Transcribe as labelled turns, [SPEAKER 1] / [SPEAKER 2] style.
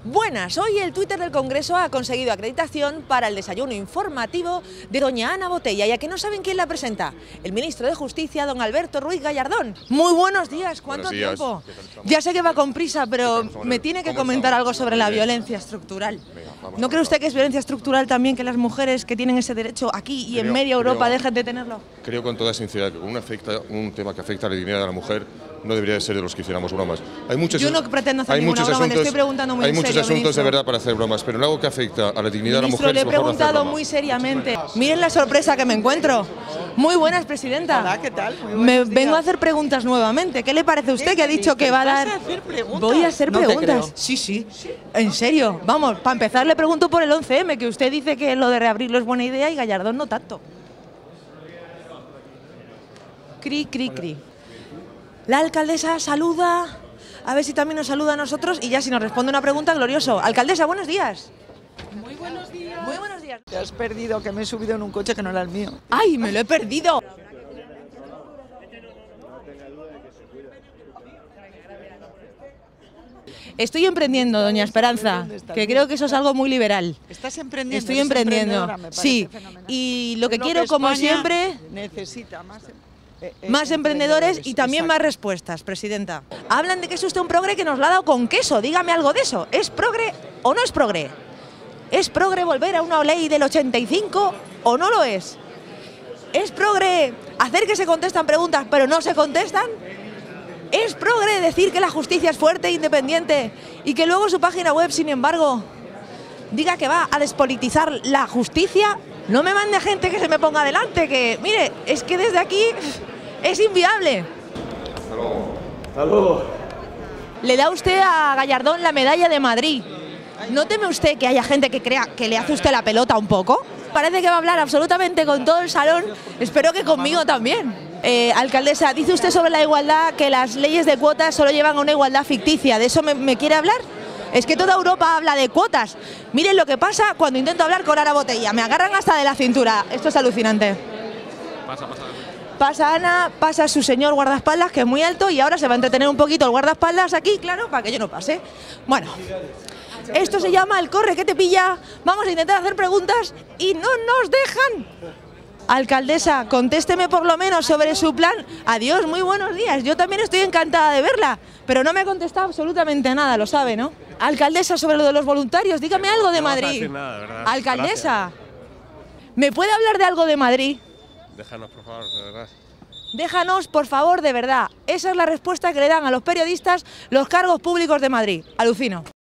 [SPEAKER 1] Buenas, hoy el Twitter del Congreso ha conseguido acreditación para el desayuno informativo de doña Ana Botella. ¿Y a que no saben quién la presenta? El ministro de Justicia, don Alberto Ruiz Gallardón. Muy buenos días, ¿cuánto tiempo? Ya sé que va con prisa, pero me tiene que comentar algo sobre la violencia estructural. ¿No cree usted que es violencia estructural también que las mujeres que tienen ese derecho aquí y en media Europa dejen de tenerlo?
[SPEAKER 2] Creo con toda sinceridad que un tema que afecta a la dignidad de la mujer no debería ser de los que hiciéramos bromas.
[SPEAKER 1] Yo no pretendo hacer ninguna broma, le estoy preguntando muy en serio,
[SPEAKER 2] Hay muchos asuntos
[SPEAKER 1] ministro.
[SPEAKER 2] de verdad para hacer bromas, pero en algo que afecta a la dignidad de la mujer...
[SPEAKER 1] Le he preguntado muy seriamente. Miren la sorpresa que me encuentro. Muy buenas, presidenta.
[SPEAKER 3] Hola, ¿qué tal?
[SPEAKER 1] Vengo a hacer preguntas nuevamente. ¿Qué le parece a usted que ha dicho que va a dar...?
[SPEAKER 3] ¿Vas a hacer preguntas?
[SPEAKER 1] Voy a hacer
[SPEAKER 3] No te
[SPEAKER 1] preguntas.
[SPEAKER 3] creo.
[SPEAKER 1] Sí. En serio. Vamos, para empezar le pregunto por el 11M, que usted dice que lo de reabrirlo es buena idea y Gallardón no tanto. Cri. La alcaldesa saluda, a ver si también nos saluda a nosotros y ya si nos responde una pregunta, glorioso. Alcaldesa, buenos días.
[SPEAKER 4] Muy buenos días.
[SPEAKER 1] Muy buenos días.
[SPEAKER 3] Te has perdido, que me he subido en un coche que no era el mío.
[SPEAKER 1] ¡Ay, me lo he perdido! Estoy emprendiendo, doña Esperanza, que creo que eso es algo muy liberal.
[SPEAKER 3] ¿Estás emprendiendo?
[SPEAKER 1] Estoy
[SPEAKER 3] Eres
[SPEAKER 1] emprendiendo,
[SPEAKER 3] emprendedora, me parece
[SPEAKER 1] sí.
[SPEAKER 3] fenomenal.
[SPEAKER 1] Y lo que
[SPEAKER 3] Es
[SPEAKER 1] quiero, como
[SPEAKER 3] España
[SPEAKER 1] siempre,
[SPEAKER 3] necesita
[SPEAKER 1] más emprendedores y también más respuestas, presidenta. Hablan de que es usted un progre que nos lo ha dado con queso. Dígame algo de eso. ¿Es progre o no es progre? ¿Es progre volver a una ley del 85 o no lo es? ¿Es progre hacer que se contestan preguntas pero no se contestan? ¿Es progre decir que la justicia es fuerte e independiente y que luego su página web, sin embargo, diga que va a despolitizar la justicia? No me mande gente que se me ponga delante, que, mire, es que desde aquí es inviable.
[SPEAKER 2] Hasta luego.
[SPEAKER 1] Le da usted a Gallardón la medalla de Madrid. ¿No teme usted que haya gente que crea que le hace usted la pelota un poco? Parece que va a hablar absolutamente con todo el salón, espero que conmigo también. Alcaldesa, dice usted sobre la igualdad que las leyes de cuotas solo llevan a una igualdad ficticia. ¿De eso me quiere hablar? Es que toda Europa habla de cuotas. Miren lo que pasa cuando intento hablar con Ana Botella. Me agarran hasta de la cintura. Esto es alucinante. Pasa Ana, pasa su señor guardaespaldas, que es muy alto, y ahora se va a entretener un poquito el guardaespaldas aquí, claro, para que yo no pase. Bueno, esto se llama el corre que te pilla. Vamos a intentar hacer preguntas y no nos dejan. Alcaldesa, contésteme por lo menos sobre su plan. Adiós, muy buenos días. Yo también estoy encantada de verla, pero no me ha contestado absolutamente nada, lo sabe, ¿no? Alcaldesa, sobre lo de los voluntarios, dígame algo de Madrid.
[SPEAKER 5] No vas a decir nada, ¿verdad?
[SPEAKER 1] Alcaldesa, ¿me puede hablar de algo de Madrid?
[SPEAKER 5] Déjanos, por favor, de verdad.
[SPEAKER 1] Déjanos, por favor, de verdad. Esa es la respuesta que le dan a los periodistas los cargos públicos de Madrid. Alucino.